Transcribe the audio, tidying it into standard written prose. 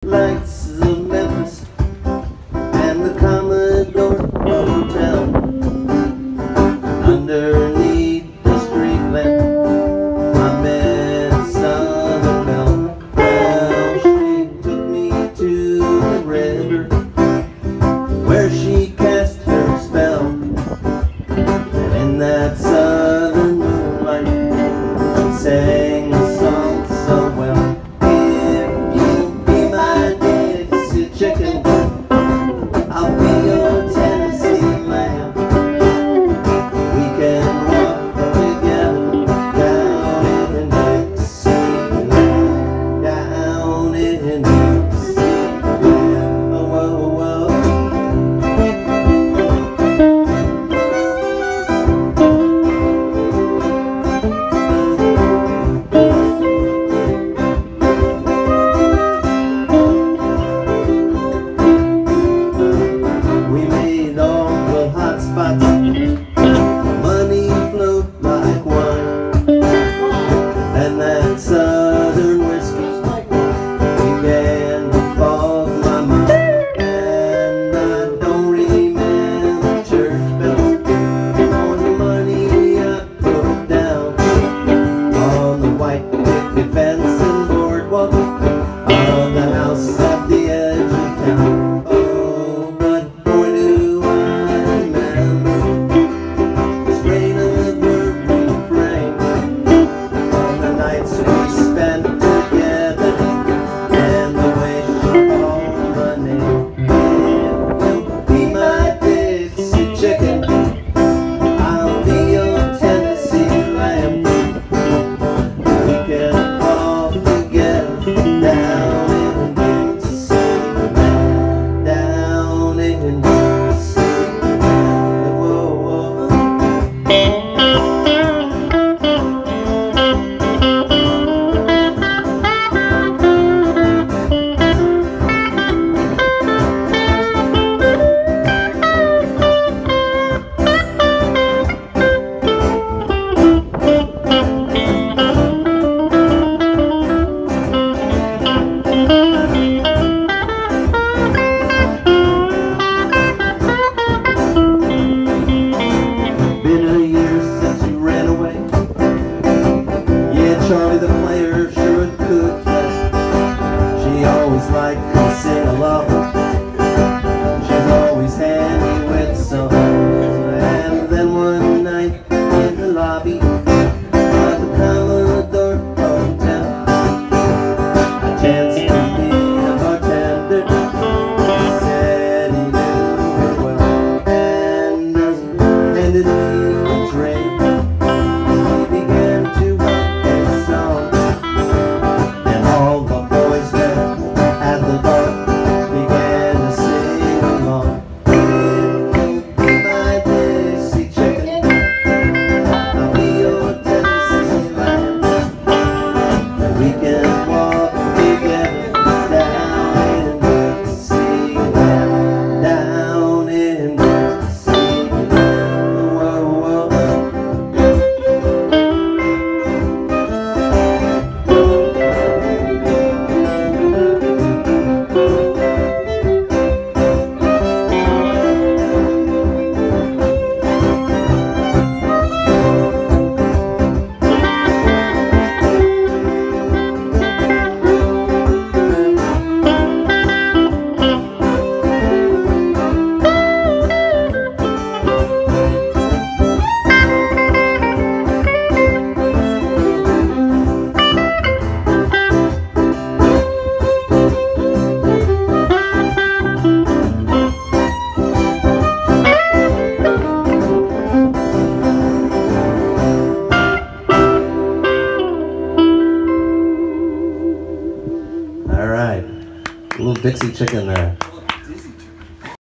lights of Memphis and the Commodore Hotel. Underneath the street lamp I met Southern Belle. Well, she took me to the river where she cast her spell, and in that southern moonlight sang a song so well. If you'll be my Dixie Chicken, I'll be your Tennessee lamb. We can walk together down in Dixieland, down in Dixieland. Oh, whoa, whoa. We made all the hot spots, money flowed like wine, and that southern whiskey began to fog my mind. And I don't remember church bells or the money I put down on the white picket fence and boardwalk of the house at the edge of town. Oh, but boy do I remember this rain of refrain on the nights we spent together and the way she called my name. If you'll be my Dixie Chicken, I'll be your Tennessee lamb. We can walk together down in Dixieland, down in Dixieland. Whoa, whoa. Been a year since you ran away. Yeah, Charlie the player sure could play. She always liked to sing along. She's always handy with songs. And then one night in the lobby of the Commodore Hotel, I chanced to meet a bartender. He said he knew her well, and as he handed me a drink, he began to hum a song. And all the boys there at the bar began to sing along. If you'll be my Dixie Chicken, I'll be your Tennessee lamb. And we can walk together down in Dixieland, down in Dixieland. Whoa, whoa. All right, a little Dixie Chicken there.